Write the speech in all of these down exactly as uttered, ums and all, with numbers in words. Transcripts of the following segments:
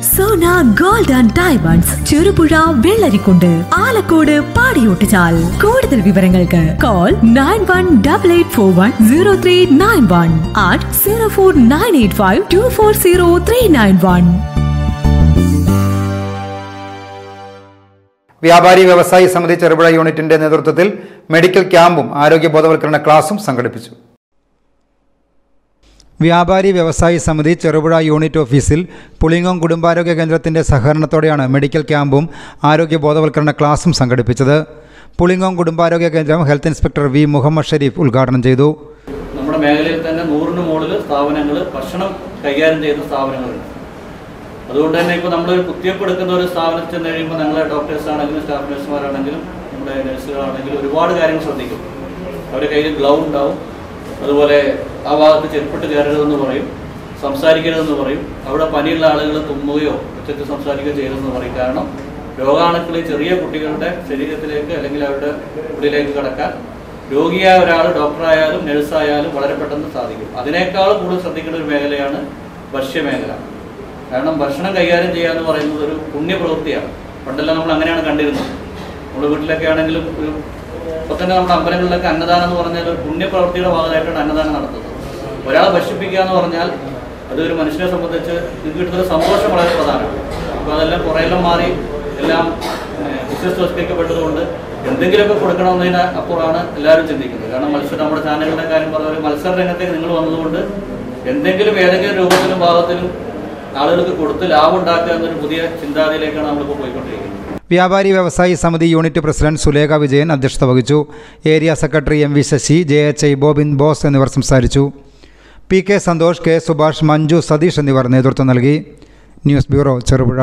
Sona gold and diamonds Cherupuzha Vellarikundu Alakode Padiyottuchal. കൂടുതൽ വിവരങ്ങൾക്ക് call nine one double eight four one zero three nine one ആറ്റ് zero four nine eight five two four zero three nine one. വ്യാപാരി വ്യവസായി സമിതി ചെറുപുഴ യൂണിറ്റിന്റെ നേതൃത്വത്തിൽ medical ക്യാമ്പും ആരോഗ്യ ബോധവൽക്കരണ ക്ലാസും സംഘടിപ്പിച്ചു. വ്യാപാരി വ്യവസായി സമിതി ചെറുപുഴ യൂണിറ്റ് ഓഫീസിൽ പുളിങ്ങോം കുടുംബാരോഗ്യ കേന്ദ്രത്തിന്റെ സഹകരണത്തോടെയാണ് മെഡിക്കൽ ക്യാമ്പും ആരോഗ്യ ബോധവൽക്കരണ ക്ലാസും സംഘടിപ്പിച്ചത്. പുളിങ്ങോം കുടുംബാരോഗ്യ കേന്ദ്രം health inspector V Muhammad Sharif ഉദ്ഘാടനം ചെയ്തു. നമ്മുടെ മേഖലയിൽ തന്നെ നൂറിന് മുകളിൽ സ്ഥാപനങ്ങൾ ഭക്ഷണം കൈകാര്യം ചെയ്യുന്ന സ്ഥാപനങ്ങളുണ്ട്. അതുകൊണ്ട് തന്നെ ഇപ്പോൾ നമ്മളൊരു കുത്തിവയ്പ്പ് എടുക്കുന്ന ഒരു സ്ഥാപനത്തിൽ ചെന്ന് കഴിയുമ്പോൾ ഞങ്ങളെ ഡോക്ടേഴ്സ് ആണെങ്കിലും സ്റ്റാഫ് നഴ്സുമാരാണെങ്കിലും നമ്മുടെ നഴ്സുകളാണെങ്കിലും ഒരുപാട് കാര്യങ്ങൾ ശ്രദ്ധിക്കും. അവരുടെ കയ്യിൽ ഗ്ലൗ ഉണ്ടാവും, അതുപോലെ ആ ഭാഗത്ത് ചെരുപ്പിട്ട് കയറരുതെന്ന് പറയും, സംസാരിക്കരുതെന്ന് പറയും. അവിടെ പനിയുള്ള ആളുകൾ തുമ്മുകയോ ഉച്ചത്തിൽ സംസാരിക്കുകയോ ചെയ്യരുതെന്ന് പറയും. കാരണം രോഗാണുക്കൾ ചെറിയ കുട്ടികളുടെ ശരീരത്തിലേക്ക് അല്ലെങ്കിൽ അവരുടെ ഉള്ളിലേക്ക് കടക്കാൻ രോഗിയായ ഒരാൾ ഡോക്ടറായാലും നഴ്സായാലും വളരെ പെട്ടെന്ന് സാധിക്കും. അതിനേക്കാൾ കൂടുതൽ ശ്രദ്ധിക്കേണ്ട ഒരു മേഖലയാണ് ഭക്ഷ്യമേഖല. കാരണം ഭക്ഷണം കൈകാര്യം ചെയ്യുക എന്ന് പറയുന്നത് ഒരു പുണ്യപ്രവൃത്തിയാണ്. പണ്ടെല്ലാം നമ്മൾ അങ്ങനെയാണ് കണ്ടിരുന്നത്. നമ്മുടെ വീട്ടിലൊക്കെ ആണെങ്കിലും ഒരു ഇപ്പോൾ തന്നെ നമ്മുടെ അമ്പലങ്ങളിലൊക്കെ അന്നദാനം എന്ന് പറഞ്ഞാൽ ഒരു പുണ്യപ്രവൃത്തിയുടെ ഭാഗമായിട്ടാണ് അന്നദാനം നടത്തുന്നത്. ഒരാളെ ഭക്ഷിപ്പിക്കുക എന്ന് പറഞ്ഞാൽ അതൊരു മനുഷ്യനെ സംബന്ധിച്ച് ഇത് കിട്ടുന്നൊരു സന്തോഷം വളരെ പ്രധാനമാണ്. അപ്പോൾ അതെല്ലാം കുറേയെല്ലാം മാറി എല്ലാം വിശ്വസ്തവൽക്കരിക്കപ്പെട്ടതുകൊണ്ട് എന്തെങ്കിലുമൊക്കെ കൊടുക്കണമെന്നതിന് അപ്പുറമാണ് എല്ലാവരും ചിന്തിക്കുന്നത്. കാരണം മത്സരം നമ്മുടെ ചാനലിൻ്റെ കാര്യം പറഞ്ഞ ഒരു മത്സര രംഗത്തേക്ക് നിങ്ങൾ വന്നതുകൊണ്ട് എന്തെങ്കിലും ഏതെങ്കിലും രൂപത്തിലും ഭാഗത്തിലും ആളുകൾക്ക് കൊടുത്ത് ലാഭം ഉണ്ടാക്കുക എന്നൊരു പുതിയ ചിന്താഗതിയിലേക്കാണ് നമ്മളിപ്പോൾ പോയിക്കൊണ്ടിരിക്കുന്നത്. വ്യാപാരി വ്യവസായി സമിതി യൂണിറ്റ് പ്രസിഡന്റ് സുലേഖ വിജയൻ അധ്യക്ഷത വഹിച്ചു. Area secretary M V Sasi, J H I Bobin Bose എന്നിവർ സംസാരിച്ചു. P K Santhosh, K Subhash, Manju Satheesh എന്നിവർ നേതൃത്വം നൽകി. News bureau Cherupuzha.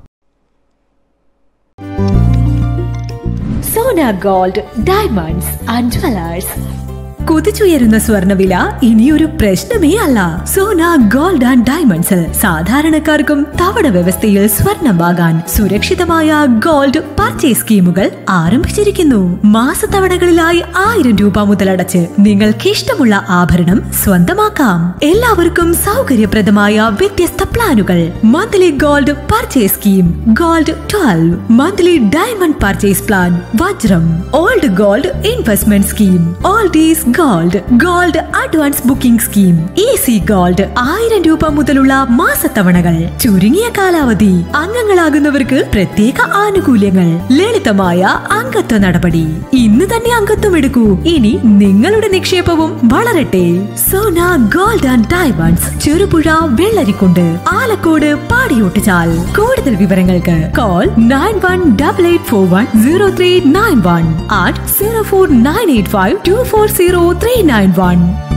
Sona gold diamonds and jewellers. കുതിച്ചുയരുന്ന സ്വർണ്ണവില ഇനിയൊരു പ്രശ്നമേ അല്ല. സോന ഗോൾഡ് ആൻഡ് ഡയമണ്ട്സിൽ സാധാരണക്കാർക്കും തവണ വ്യവസ്ഥയിൽ സ്വർണം വാങ്ങാൻ സുരക്ഷിതമായ ഗോൾഡ് പർച്ചേസ് സ്കീമുകൾ ആരംഭിച്ചിരിക്കുന്നു. മാസത്തവണകളിലായി ആയിരം രൂപ മുതലടച്ച് നിങ്ങൾക്ക് ഇഷ്ടമുള്ള ആഭരണം സ്വന്തമാക്കാം. എല്ലാവർക്കും സൗകര്യപ്രദമായ വ്യത്യസ്ത പ്ലാനുകൾ. Monthly gold purchase scheme, gold twelve, monthly diamond purchase plan, വജ്രം, old gold investment scheme, oldies gold, gold advance booking scheme, easy gold, ആയിരം രൂപ മുതലുള്ള മാസത്തവണകൾ, ചുരുങ്ങിയ കാലാവധി, അംഗങ്ങളാകുന്നവർക്ക് പ്രത്യേക ആനുകൂല്യങ്ങൾ, ലളിതമായ അംഗത്വ നടപടി. ഇന്ന് തന്നെ അംഗത്വം എടുക്കൂ. ഇനി നിങ്ങളുടെ നിക്ഷേപവും വളരട്ടെ. Sona gold and diamonds Cherupuzha Vellarikundu Alakode Padiyottuchal. കൂടുതൽ വിവരങ്ങൾക്ക് call nine one double eight four one zero three nine one ആറ്റ് zero four nine eight five two four zero three nine one.